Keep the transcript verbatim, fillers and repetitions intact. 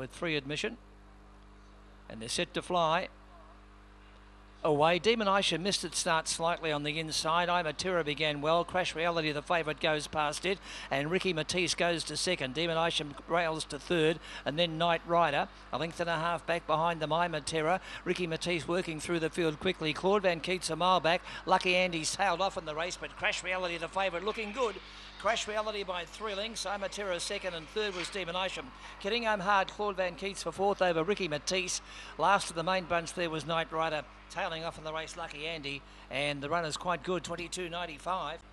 with free admission. And they're set to fly. Away, Demonisha missed its start slightly on the inside. Imatera began well. Crash Reality, the favourite, goes past it. And Ricky Matisse goes to second. Demonisha rails to third. And then Knight Rider, a length and a half back behind them. Imatera. Ricky Matisse working through the field quickly. Claude Van Keats a mile back. Lucky Andy sailed off in the race, but Crash Reality, the favourite, looking good. Crash Reality by three lengths. Imatera second, and third was Demonisha. Getting home hard, Claude Van Keats for fourth over Ricky Matisse. Last of the main bunch there was Knight Rider, tailing off in the race, Lucky Andy, and the runner's quite good, twenty-two ninety-five.